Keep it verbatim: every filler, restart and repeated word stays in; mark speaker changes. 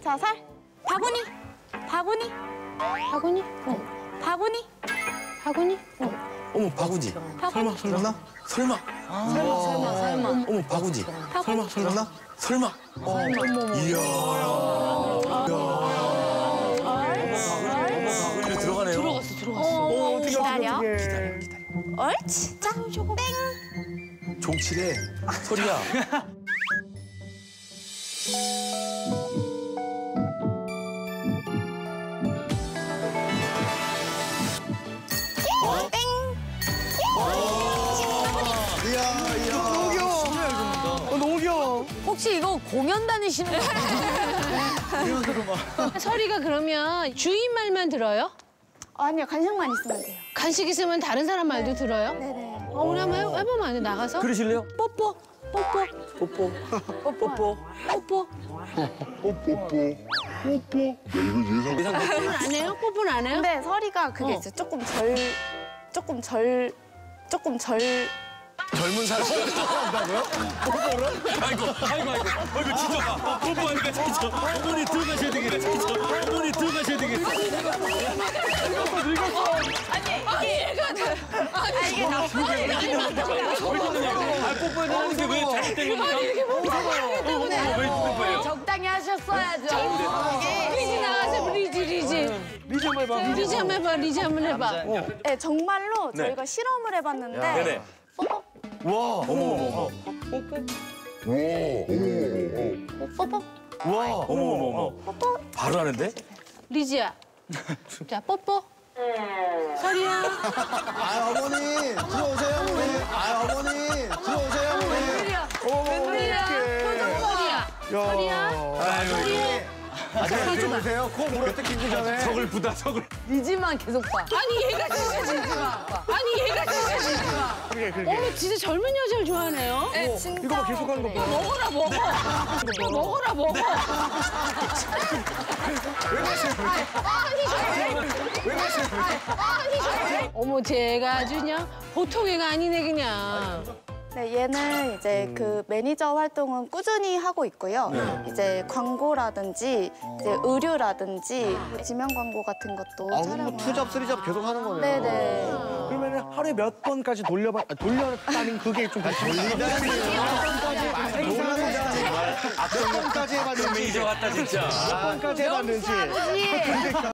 Speaker 1: 사살. 바구니. 바구니. 바구니. 응. 바구니. 바구니. 응.
Speaker 2: 어머, 바구지. 설마, 설마? 설마.
Speaker 1: 설마, 설마, 설마.
Speaker 2: 어머, 바구지. 설마, 설마? 설마.
Speaker 1: 설마.
Speaker 2: 이야. 바구니로 들어가네요.
Speaker 3: 들어갔어, 들어갔어.
Speaker 1: 어,
Speaker 4: 어떻게,
Speaker 1: 기다려.
Speaker 4: 어떻게, 어떻게.
Speaker 2: 기다려, 기다려.
Speaker 1: 옳지. 짠, 땡.
Speaker 2: 종칠해. 소리야.
Speaker 4: 이야, 이야. 너무 귀여워. 어, 너무 귀여워.
Speaker 3: 혹시 이거 공연 다니시는 거 아니에요? 설이가 그러면 주인 말만 들어요?
Speaker 1: 아니요, 간식만 있으면 돼요.
Speaker 3: 간식 있으면 다른 사람 말도 들어요?
Speaker 1: 네네.
Speaker 3: 어, 우리 한번 해- 해보면 안 돼? 나가서?
Speaker 2: 그러실래요?
Speaker 3: 뽀뽀, 뽀뽀,
Speaker 2: 뽀뽀. 뽀뽀.
Speaker 3: 뽀뽀. 뽀뽀는 안 해요? 뽀뽀는 안 해요?
Speaker 1: 근데 설이가 그게
Speaker 3: 어.
Speaker 1: 있어요. 조금 절, 조금 절, 조금 절.
Speaker 2: 젊은 사람.
Speaker 5: 아이고, 아이고, 아이고, 아이고, 진짜. 뽀뽀하니까 진짜. 어머니 들어가셔야 되겠네, 진짜. 어머니 들어가셔야 되겠네. 아, 뽀뽀해달라는 게 왜 잘못된 겁니까? 왜 뽀뽀해요?
Speaker 3: 적당히 하셨어야죠. 리지 나가서 리지, 리지.
Speaker 4: 리즈 한번 해봐.
Speaker 3: 리지 한번 해봐, 리지 한번 해봐.
Speaker 1: 네, 정말로 저희가 실험을 해봤는데.
Speaker 2: 네네.
Speaker 1: 뽀뽀,
Speaker 2: 와, 어머, 어머, 어머.
Speaker 1: 뽀뽀,
Speaker 2: 와, 어머, 어머, 어머. 바로 하는데?
Speaker 3: 리지야. 자, 뽀뽀. 설이야.
Speaker 4: 아, 어머니. 들어오세요, 어머니. 아, 어머니. 들어오세요, 어머니.
Speaker 3: 설이야. 표정 설이야. 설이야.
Speaker 2: 아이고,
Speaker 4: 아직 들어오세요. 코 물어뜯 끼기 전에.
Speaker 5: 석을 부다, 석을.
Speaker 3: 리지만 계속 봐. 아니, 얘가 진짜 리지만 봐. 아니, 얘가 진짜 리지만.
Speaker 4: 그게, 그게.
Speaker 3: 어머, 진짜 젊은 여자를 좋아하네요.
Speaker 1: 네, 진짜.
Speaker 4: 이거 봐, 계속 하는 거 봐.
Speaker 3: 먹어라, 먹어. 먹어라, 먹어.
Speaker 4: 왜 마셔요, 그렇게? 왜 마셔요, 그렇게?
Speaker 3: 어머, 쟤가 아주 그냥 보통 애가 아니네, 그냥.
Speaker 1: 네, 얘는 이제 그 매니저 활동은 꾸준히 하고 있고요. 이제 광고라든지 이제 의류라든지 지명 광고 같은 것도
Speaker 4: 아,
Speaker 1: 촬영을.
Speaker 4: 뭐 투잡, 쓰리잡 계속 하는 거네요.
Speaker 1: 네네.
Speaker 4: 그러면 하루에 몇 번까지 돌려봐, 아, 돌렸다는 그게 좀 돌리다니. 몇 번까지 해봤는지.
Speaker 5: 메이저 같다, 진짜.
Speaker 4: 몇 번까지 해봤는지.